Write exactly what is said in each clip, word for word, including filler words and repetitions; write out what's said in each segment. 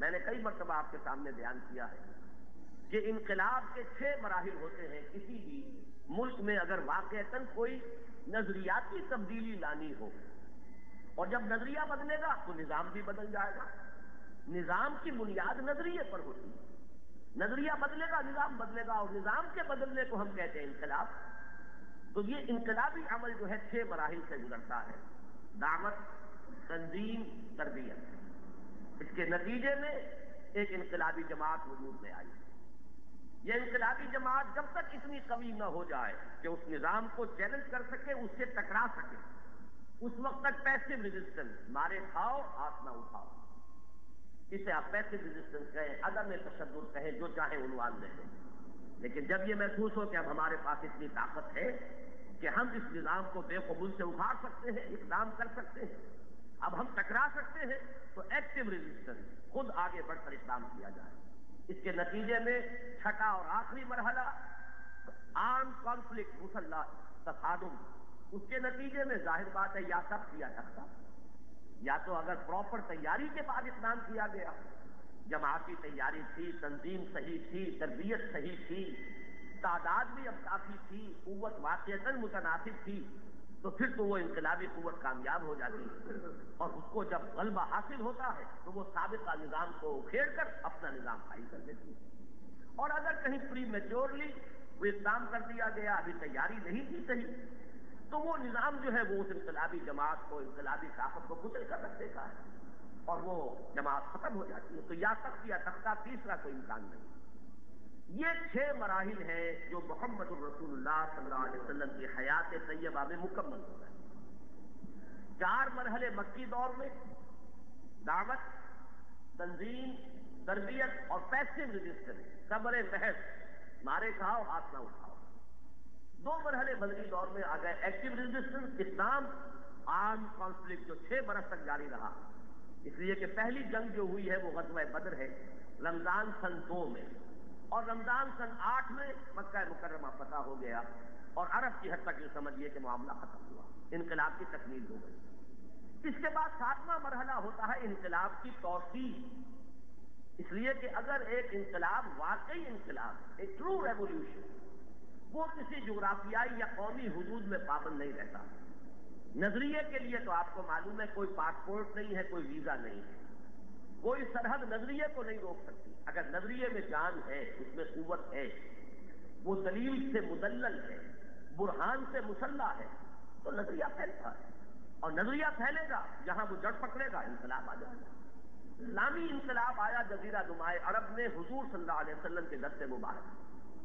میں نے کئی مرتبہ آپ کے سامنے بیان کیا ہے کہ انقلاب کے چھ مراحل ہوتے ہیں کسی بھی ملک میں اگر واقعتاً کوئی نظریاتی تبدیلی لانی ہو، اور جب نظریہ بدلے گا تو نظام بھی بدل جائے گا۔ نظام کی بنیاد نظریے پر ہوتی ہے، نظریہ بدلے گا نظام بدلے گا، اور نظام کے بدلنے کو ہم کہتے ہیں انقلاب۔ تو یہ انقلابی عمل جو ہے چھ مراحل سے گزرتا ہے: دعوت، تنظیم، تربیت۔ اس کے نتیجے میں ایک انقلابی جماعت وجود میں آئی۔ یہ انقلابی جماعت جب تک اتنی قوی نہ ہو جائے کہ اس نظام کو چیلنج کر سکے، اس سے ٹکرا سکے، اس وقت تک پیسو ریزسٹنس، مارے کھاؤ ہاتھ نہ اٹھاؤ، اسے آپ پیسو ریزسٹنس کہیں، عدم تشدد کہیں، جو چاہیں عنوان دیں۔ لیکن جب یہ محسوس ہو کہ اب ہمارے پاس اتنی طاقت ہے کہ ہم اس نظام کو بے قبول سے اکھاڑ سکتے ہیں، اقدام کر سکتے ہیں، اب ہم ٹکرا سکتے ہیں، تو ایکٹیو ریزسٹنس، خود آگے بڑھ کر اقدام کیا جائے۔ اس کے نتیجے میں چھٹا اور آخری مرحلہ آرم کانفلکٹ، مسلح تصادم۔ اس کے نتیجے میں ظاہر بات ہے یا سخت یا سخت، یا تو اگر پراپر تیاری کے بعد اقدام کیا گیا، جماعتی تیاری تھی، تنظیم صحیح تھی، تربیت صحیح تھی، تعداد بھی اب کافی تھی، قوت واقعتاً متناسب تھی، تو پھر تو وہ انقلابی قوت کامیاب ہو جاتی ہے، اور اس کو جب غلبہ حاصل ہوتا ہے تو وہ سابقہ نظام کو اکھیڑ کر اپنا نظام قائم کر دیتی ہے۔ اور اگر کہیں پری میچورلی وہ اقدام کر دیا گیا، ابھی تیاری نہیں تھی صحیح، تو وہ نظام جو ہے وہ اس انقلابی جماعت کو، انقلابی طاقت کو کچل کر رکھ دیتا ہے، اور وہ جماعت ختم ہو جاتی ہے۔ تو یا تخت یا تختہ، تیسرا کوئی امکان نہیں۔ یہ چھ مراحل ہیں جو محمد الرسول اللہ صلی اللہ علیہ وسلم کی حیات طیبہ میں مکمل ہو گئے۔ چار مرحلے مکی دور میں، دعوت، تنظیم، تربیت اور پیسو ریزسٹنس، صبر محض، مارے کھاؤ ہاتھ نہ اٹھاؤ۔ دو مرحلے مدنی دور میں آ گئے، ایکٹیو ریزسٹنس، اقدام، آرم کانفلکٹ جو چھ برس تک جاری رہا، اس لیے کہ پہلی جنگ جو ہوئی ہے وہ غزوہ بدر ہے، رمضان سن دو میں، اور رمضان سن آٹھ میں مکہ مکرمہ فتح ہو گیا، اور عرب کی حد تک یہ سمجھیے کہ معاملہ ختم ہوا، انقلاب کی تکمیل ہو گئی۔ اس کے بعد ساتواں مرحلہ ہوتا ہے انقلاب کی توسیع، اس لیے کہ اگر ایک انقلاب واقعی انقلاب، ایک ٹرو ریولیوشن، وہ کسی جغرافیائی یا قومی حدود میں پابند نہیں رہتا۔ نظریے کے لیے تو آپ کو معلوم ہے کوئی پاسپورٹ نہیں ہے، کوئی ویزا نہیں ہے، کوئی سرحد نظریے کو نہیں روک سکتی۔ اگر نظریے میں جان ہے، اس میں قوت ہے، وہ دلیل سے مدلل ہے، برہان سے مسلح ہے، تو نظریہ پھیلتا ہے، اور نظریہ پھیلے گا، جہاں وہ جڑ پکڑے گا انقلاب آ جائے گا۔ اسلامی انقلاب آیا جزیرہ نمائے عرب میں حضور صلی اللہ علیہ وسلم کے دست مبارک۔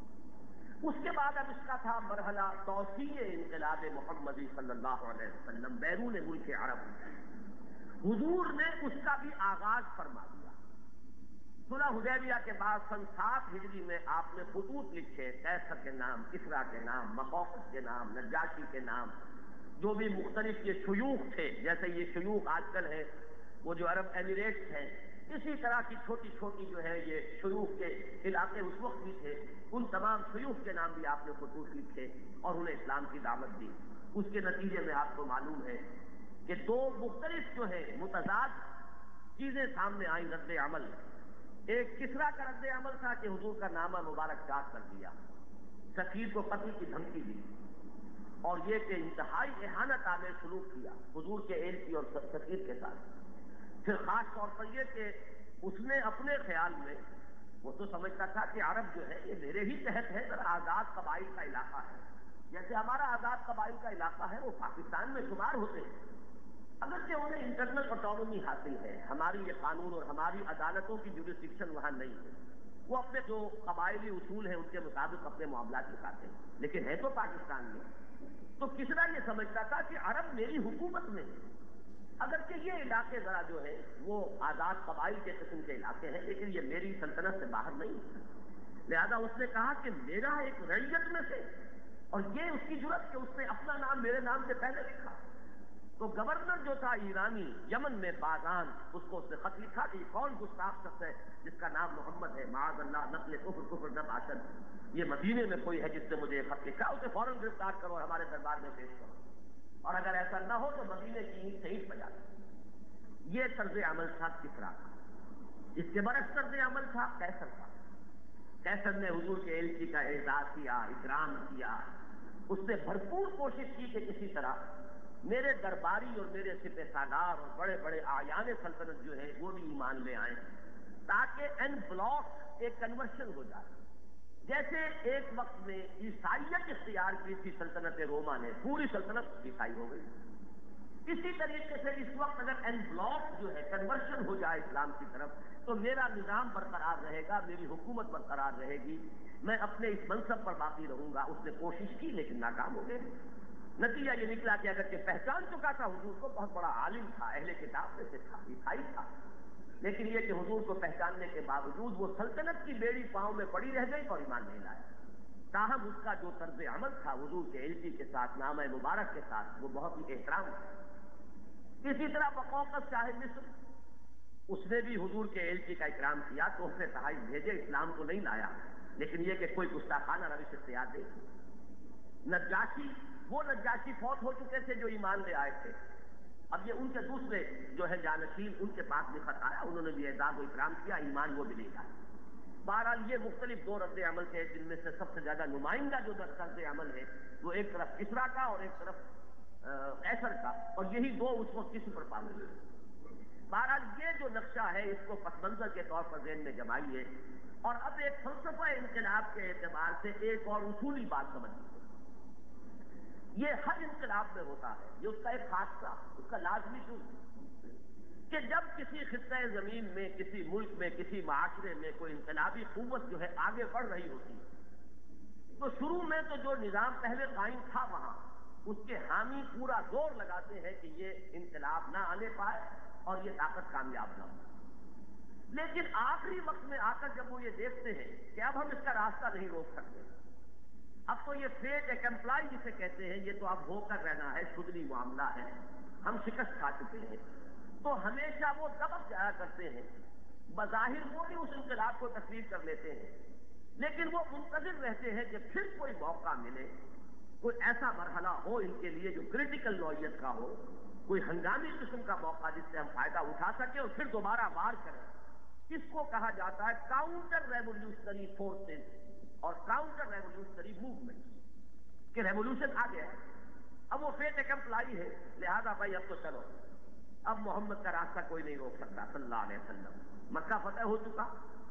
اس کے بعد اب اس کا تھا مرحلہ توسیع انقلاب محمدی صلی اللہ علیہ وسلم بیرون ملک عرب۔ حضور نے اس کا بھی آغاز فرما دیا۔ صلح حدیبیہ کے بعد سن سات ہجری میں آپ نے خطوط لکھے، قیصر کے نام، کسریٰ کے نام، مقوقس کے نام، نجاشی کے نام، جو بھی مختلف یہ شیوخ تھے، جیسے یہ شیوخ آج کل ہے وہ جو عرب ایمریٹس ہیں، اسی طرح کی چھوٹی چھوٹی جو ہے یہ شیوخ کے علاقے اس وقت بھی تھے، ان تمام شیوخ کے نام بھی آپ نے خطوط لکھے اور انہیں اسلام کی دعوت دی۔ اس کے نتیجے میں آپ کو معلوم ہے کہ دو مختلف جو ہے متضاد چیزیں سامنے آئیں رد عمل۔ ایک کسریٰ کا رد عمل تھا کہ حضور کا نامہ مبارک چاک کر دیا، سفیر کو قتل کی دھمکی دی، اور یہ کہ انتہائی اہانت آمیز سلوک کیا حضور کے ایلچی اور سفیر کے ساتھ۔ پھر خاص طور پر یہ کہ اس نے اپنے خیال میں، وہ تو سمجھتا تھا کہ عرب جو ہے یہ میرے ہی تحت ہے، ذرا آزاد قبائل کا علاقہ ہے، جیسے ہمارا آزاد قبائل کا علاقہ ہے، وہ پاکستان میں شمار ہوتے ہیں، اگرچہ انہیں انٹرنل آٹونومی حاصل ہے، ہماری یہ قانون اور ہماری عدالتوں کی جوریسڈکشن وہاں نہیں ہے، وہ اپنے جو قبائلی اصول ہیں ان کے مطابق اپنے معاملات نکالتے ہیں، لیکن ہے تو پاکستان میں۔ تو کسریٰ یہ سمجھتا تھا کہ عرب میری حکومت میں ہے، اگرچہ یہ علاقے ذرا جو ہے وہ آزاد قبائل کے قسم کے علاقے ہیں، لیکن یہ میری سلطنت سے باہر نہیں ہے۔ لہذا اس نے کہا کہ میرا ایک رعیت میں سے، اور یہ اس کی جرأت کہ اس نے اپنا نام میرے نام سے پہلے لکھا، تو گورنر جو تھا ایرانی یمن میں بازان، اس کو اس نے خط لکھا کہ یہ کون گستاخ شخص ہے جس کا نام محمد ہے، معاذ اللہ نقل کفر کفر نہ باشد، یہ مدینے میں کوئی ہے جس نے مجھے یہ خط لکھا، اسے فوراً گرفتار کرو، ہمارے دربار میں پیش کرو، اور اگر ایسا نہ ہو تو مدینے کی اینٹ سے اینٹ بجا دو۔ یہ طرز عمل تھا کسریٰ کا۔ اس کے برعکس طرز عمل تھا قیصر کا. قیصر نے حضور کے الچی کا اعزاز کیا، اکرام کیا، اس نے بھرپور کوشش کی کہ کسی طرح میرے درباری اور میرے سپہ سالار اور بڑے بڑے اعیان سلطنت جو ہے وہ بھی ایمان لے آئیں، تاکہ ان بلاک ایک کنورشن ہو جائے. جیسے ایک وقت میں عیسائیت اختیار کی تھی سلطنت روما نے، پوری سلطنت عیسائی ہو گئی. اسی طریقے سے اس وقت اگر این بلاک جو ہے کنورشن ہو جائے اسلام کی طرف تو میرا نظام برقرار رہے گا، میری حکومت برقرار رہے گی، میں اپنے اس منصب پر باقی رہوں گا. اس نے کوشش کی لیکن ناکام ہو گئے. نتیجہ یہ نکلا کہ اگر کہ پہچان چکا تھا حضور کو، بہت بڑا عالم تھا، اہل کتاب میں سے تھا، عیسائی تھا، لیکن یہ کہ حضور کو پہچاننے کے باوجود وہ سلطنت کی بیڑی پاؤں میں پڑی رہ گئی اور ایمان نہیں لایا. تاہم اس کا جو طرز عمل تھا حضور کے الچی کے ساتھ، نامہ مبارک کے ساتھ، وہ بہت ہی احترام تھا. اسی طرح بقوقس شاہ مصر، اس نے بھی حضور کے الچی کا اکرام کیا، تحفے تحائف بھیجے، اسلام کو نہیں لایا، لیکن یہ کہ کوئی گستاخانہ روش اختیار نہیں. نجاشی، وہ نجاشی فوت ہو چکے تھے جو ایمان لے آئے تھے، اب یہ ان کے دوسرے جو ہے جانشین، ان کے پاس بھی خط آیا، انہوں نے بھی اعزاز و اکرام کیا، ایمان وہ بھی نہیں لائے. بہرحال یہ مختلف دو رد عمل تھے، جن میں سے سب سے زیادہ نمائندہ جو طرز عمل ہے وہ ایک طرف کسریٰ کا اور ایک طرف قیصر کا، اور یہی دو اس وقت کی سپر پاور ہے. بہرحال یہ جو نقشہ ہے اس کو پس منظر کے طور پر ذہن میں جمائیے، اور اب ایک فلسفہ انقلاب کے اعتبار سے ایک اور اصولی بات سمجھیے. یہ ہر انقلاب میں ہوتا ہے، یہ اس کا ایک حادثہ، اس کا لازمی جز، کہ جب کسی خطہ زمین میں، کسی ملک میں، کسی معاشرے میں کوئی انقلابی قوت جو ہے آگے بڑھ رہی ہوتی ہے تو شروع میں تو جو نظام پہلے قائم تھا وہاں اس کے حامی پورا زور لگاتے ہیں کہ یہ انقلاب نہ آنے پائے اور یہ طاقت کامیاب نہ ہو. لیکن آخری وقت میں آ کر جب وہ یہ دیکھتے ہیں کہ اب ہم اس کا راستہ نہیں روک سکتے، اب تو یہ فیٹ ایک امپلائی جسے کہتے ہیں، یہ تو اب ہو کر رہنا ہے، شدنی معاملہ ہے، ہم شکست کھا چکے ہیں، تو ہمیشہ وہ دبک جایا کرتے ہیں. بظاہر وہ بھی اس انقلاب کو تسلیم کر لیتے ہیں، لیکن وہ منتظر رہتے ہیں کہ پھر کوئی موقع ملے، کوئی ایسا مرحلہ ہو ان کے لیے جو کریٹیکل نوعیت کا ہو، کوئی ہنگامی قسم کا موقع جس سے ہم فائدہ اٹھا سکیں اور پھر دوبارہ وار کریں. اس کو کہا جاتا ہے کاؤنٹر ریولیوشنری فورسز اور کاؤنٹر ریولیوشنری موومنٹ، کہ ریولیوشن آ گیا ہے، اب وہ فیٹ ایک امپلائی ہے، لہذا بھائی اب تو چلو، اب محمد کا راستہ کوئی نہیں روک سکتا صلی اللہ علیہ وسلم. مکہ فتح ہو چکا،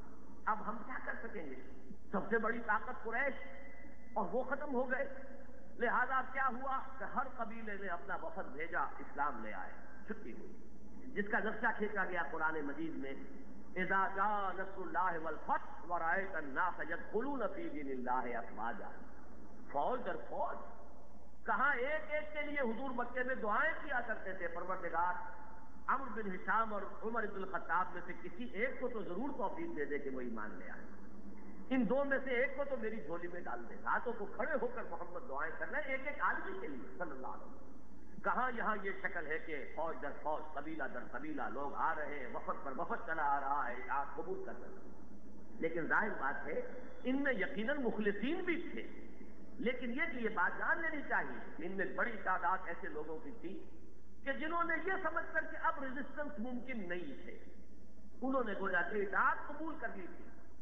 اب ہم کیا کر سکیں گے؟ سب سے بڑی طاقت قریش اور وہ ختم ہو گئے. لہذا کیا ہوا کہ ہر قبیلے نے اپنا وفد بھیجا، اسلام لے آئے، چھٹی ہوئی، جس کا نقشہ کھینچا گیا قرآن مجید میں، اذا جاء نصر اللہ والفتح ورأیت الناس یدخلون فی دین اللہ افواجا. فوج در فوج، کہاں ایک ایک کے لیے حضور مکے میں دعائیں کیا کرتے تھے، پروردگار عمرو بن ہشام اور عمر بن الخطاب میں سے کسی ایک کو تو ضرور توفیق دے دے کہ وہ ایمان لے آئے، ان دو میں سے ایک کو تو میری جھولی میں ڈال دے. ہاتھوں کو کھڑے ہو کر محمد دعائیں کر رہے ہیں ایک ایک آدمی کے لیے صلی اللہ علیہ وسلم. کہاں یہاں یہ شکل ہے کہ فوج در فوج، قبیلہ در قبیلہ لوگ آ رہے ہیں، وفد پر وفد چلا آ رہا ہے، آپ قبول کر رہے ہیں. لیکن ظاہر بات ہے ان میں یقیناً مخلصین بھی تھے، لیکن یہ کہ یہ بات جان لینی چاہیے ان میں بڑی تعداد ایسے لوگوں کی تھی کہ جنہوں نے یہ سمجھ کر کہ اب ریزسٹنس ممکن نہیں تھے، انہوں نے گویا کہ اطاعت قبول کر لی تھی.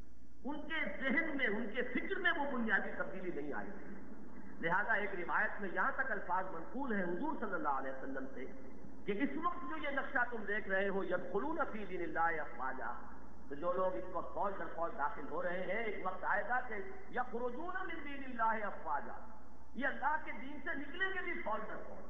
ان کے ذہن میں، ان کے فکر میں وہ بنیادی تبدیلی نہیں آئی تھی. لہذا ایک روایت میں یہاں تک الفاظ منقول ہیں حضور صلی اللہ علیہ وسلم سے کہ اس وقت جو یہ نقشہ تم دیکھ رہے ہو، یدخلون فی دین اللہ افواجا، تو جو لوگ اس وقت فوج در فوج داخل ہو رہے ہیں، ایک وقت آئے گا کہ یخرجون من دین اللہ افواجا، یہ اللہ کے دین سے نکلیں گے بھی فوج در فوج.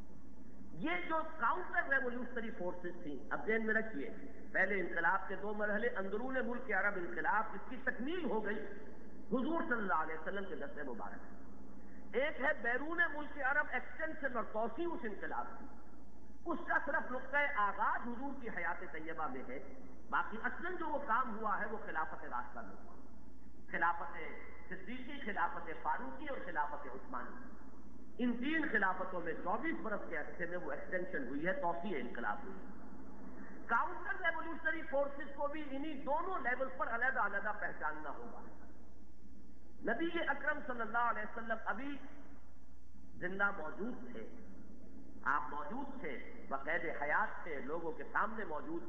یہ جو کاؤنٹر ریولیوشنری فورسز تھیں، اب ذہن میں رکھیے، پہلے انقلاب کے دو مرحلے، اندرون ملک عرب انقلاب، اس کی تکمیل ہو گئی حضور صلی اللہ علیہ وسلم کے دست مبارک. ایک ہے بیرون ملک عرب ایکسٹینشن اور توسیع اس انقلاب کی، اس کا صرف نقطۂ آغاز حضور کی حیات طیبہ میں ہے، باقی اصلاً جو وہ کام ہوا ہے وہ خلافت راشدہ میں ہوا، خلافت صدیقی، خلافت فاروقی اور خلافت عثمانی. ان تین خلافتوں میں چوبیس برس کے عرصے میں وہ ایکسٹینشن ہوئی ہے، توسیع انقلاب ہوئی. کاؤنٹر ریولیوشنری فورسز کو بھی انہی دونوں لیول پر علیحدہ علیحدہ پہچاننا ہوگا. نبی اکرم صلی اللہ علیہ وسلم ابھی زندہ موجود تھے، آپ موجود تھے، بقید حیات تھے، لوگوں کے سامنے موجود